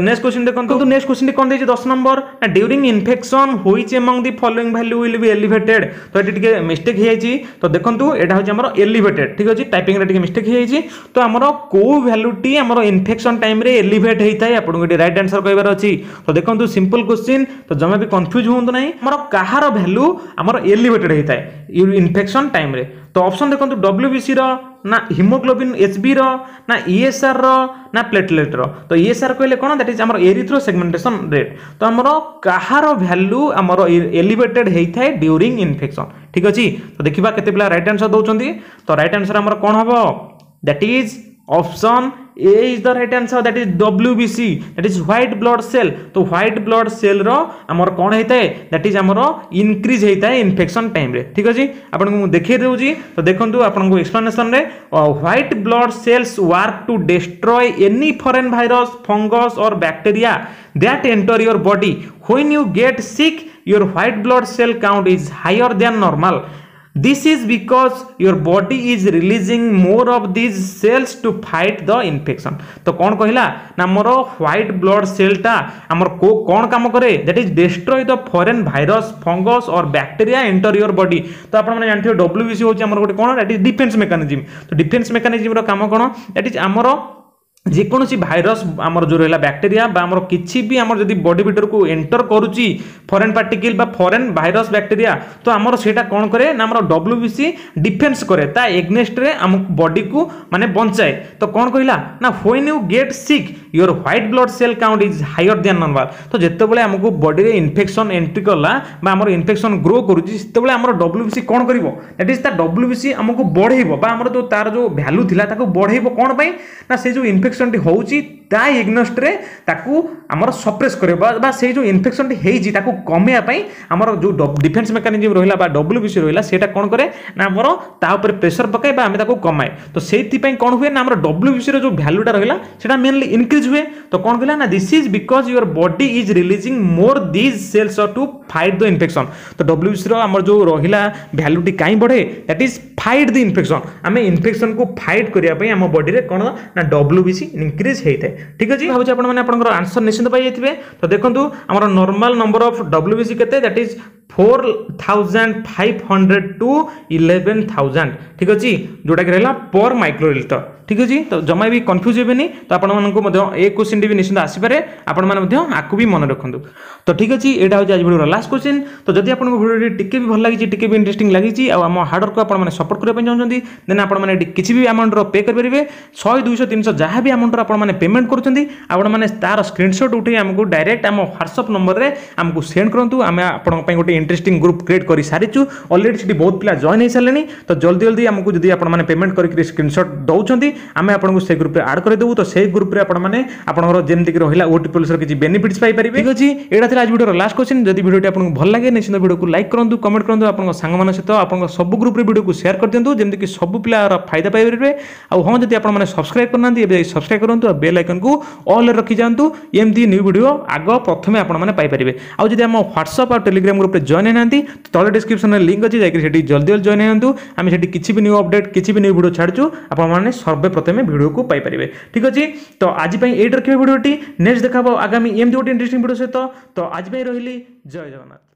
नेक्स्ट क्वेश्चन देखो नेक्स्ट क्वेश्चन कौन देछि दस नंबर ना during infection which among the following value will be elevated तो ये टिके मिस्टेक हे जाइछि तो देखंतु एटा होछि हमर एलिवेटेड ठीक अछि टाइपिंग रे टिके मिस्टेक हे जाइछि तो हमर को वैल्यू टी हमर इन्फेक्शन टाइम रे एलिवेट हेइथाय आपन गोटे राइट आंसर कहबार अछि तो देखंतु सिंपल क्वेश्चन तो जमा भी कंफ्यूज होंतु नै हमर कहार वैल्यू हमर एलिवेटेड हेइथाय इन्फेक्शन टाइम रे तो ऑप्शन देखंतु डब्ल्यूबीसी रो ना हीमोग्लोबिन एचबी रो ना ईएसआर रो ना प्लेटलेट रो तो ईएसआर कहले कोन दैट इज हमर एरिथ्रो सेगमेंटेशन रेट तो हमर कहार वैल्यू हमर एलिवेटेड हेइथाय ड्यूरिंग इन्फेक्शन ठीक अछि तो देखिबा केते पिला राइट आंसर दउचंदी तो राइट आंसर हमर कोन हबो that is option A is the right answer that is WBC that is white blood cell तो व्हाइट ब्लड सेल रो हमर कोन हेइताय दैट इज हमर इंक्रीज हेइताय इन्फेक्शन टाइम रे ठीक अछि आपन को देखै देउजी तो देखंतु आपन को एक्सप्लेनेशन रे white blood cells work to destroy any foreign virus fungus और bacteria that enter your body when you get sick your white blood cell count is higher than normal This is because your body is releasing more of these cells to fight the infection. तो कौन कहला ना मोर white blood cell टा हमर को कौन काम करे that is destroy the foreign virus fungus और बैक्टीरिया एंटर योर बॉडी तो आपण माने जानथियो डब्ल्यूबीसी होची हमर गोटे कोन दैट इज डिफेंस मेकानिज्म तो डिफेंस मेकानिज्म रो काम कोन दैट इज हमर जेकोसी भाइरस आमर जो रहा बैक्टीरिया आमर किसी भी आमर जदि बॉडी भीतर को एंटर करुच्ची फॉरेन पार्टिकल बा फॉरेन भाइरस बैक्टीरिया तो आमर सेटा कौन करे ना आमर डब्ल्यूबीसी डिफेंस करे ता एग्नेस्ट रे आम बॉडी को माने बंचाए तो कौन कहला ना when you get sick your white blood cell count is higher than normal तो जेते बेले हमको बॉडी रे इन्फेक्शन एंट्री करला बा आमर इन्फेक्शन ग्रो करूची सेते बेले आमर डब्ल्यूबीसी कौन करिवो दैट इज ता डब्ल्यूबीसी हमको बढ़ेइबो बा आमर जो तार जो वैल्यू थिला ताको बढ़ेइबो कोन पई ना से जो इन्फेक्शन टी होउची ता एग्नेस्ट रे ताकू हमर सप्रेस करबा बा से जो इन्फेक्शन टी हेजी ताकू कमेया पई हमर जो डिफेंस मेकानिज्म रहिला बा डब्ल्यूबीसी रहिला सेटा कोन करे ना हमर ता ऊपर प्रेशर पकाय बा हमें ताकू कमाए तो सेति पई कोन हुए ना हमर डब्ल्यूबीसी रे जो वैल्यू टा रहिला सेटा मेनली इंक्रीज हुए तो कोन कहला ना this is because your body is releasing more these cells to fight the infection तो डब्ल्यूबीसी रो हमर जो रहिला वैल्यू टी काई बढ़े that is fight the infection हमें इन्फेक्शन को फाइट करिया पई हम बॉडी रे कोन ना डब्ल्यूबीसी इंक्रीज हेइते ठीक अछि भाबुची आपण माने आपनकर आंसर निश्चित पाइ जेतिबे तो देखंतु हमर नॉर्मल नंबर ऑफ डब्ल्यूबीसी केते that is four thousand five hundred to eleven thousand ठीक अछि जोटा कि रहला पर माइक्रोलिटर ठीक अछि तो जमा भी कंफ्यूज हेबेनी तो आपण मानको मध्य ए क्वेश्चन भी निश्चित आसी पारे आपण माने मध्य आकु भी मन रखंतु तो ठीक अछि एटा हो आज वीडियो लास्ट क्वेश्चन तो जदि आपण को वीडियो टिके भी भल लागि छि टिके भी इंटरेस्टिंग लागि छि आ हम हार्ड वर्क को आपण माने सपोर्ट करे पय चाहउछंती देन आपण माने किछि भी अमाउंट रो पे कर परिबे सौ दो सौ तीन सौ जहां भी अमाउंट रो आपण माने पेमेंट करूछंती आपण माने तार स्क्रीनशॉट उठै हमको डायरेक्ट हम व्हाट्सएप नंबर रे हमको सेंड करंतु हम आपण पय गोटे इंटरेस्टिंग ग्रुप क्रिएट करि सारिछु ऑलरेडी सिटी बहुत पिला जॉइन हे सालेनी तो जल्दी जल्दी हमको जदि आपण माने पेमेंट करि स्क्रीनशॉट दउछंती हम आपण को से ग्रुप रे ऐड कर देबू तो से ग्रुप रे आपण माने आपनकर जेमति कि रहिला ओटी पुलिस रो किछि बेनिफिट्स पाई परिबे ठीक अछि एडा थिला आज वीडियो रो लास्ट क्वेश्चन जदि वीडियो टी आपन भल लागे निश्चित वीडियो को लाइक करंतु कमेंट करंतु आपन संग मान सहित आपन सब ग्रुप रे वीडियो को शेयर कर दियंतु जेमति कि सब पिला रो फायदा पाई परिबे आ हम जदि आपन माने सब्सक्राइब करनांती एबे सब्सक्राइब करंतु आ बेल आइकन को ऑल रे रखि जानतु एमति न्यू वीडियो आगो प्रथमे आपन माने पाई परिबे आ जदि हम व्हाट्सएप और टेलीग्राम ग्रुप रे जॉइन हेनांती तो तळे डिस्क्रिप्शन रे लिंक अछि जाय कि सेठी जल्दी जल्दी जॉइन हेनंतु हम सेठी किछि भी न्यू अपडेट किछि भी न्यू वीडियो छाडछु आपन माने सर्वे प्रथमे वीडियो को पाई परिबे ठीक अछि तो आज पई एट रखिबे वीडियोटी नेक्स्ट देखाबो आगामी एम गोटे इंटरेस्टिंग वीडियो सहित तो आज पई रहिली जय जगन्नाथ।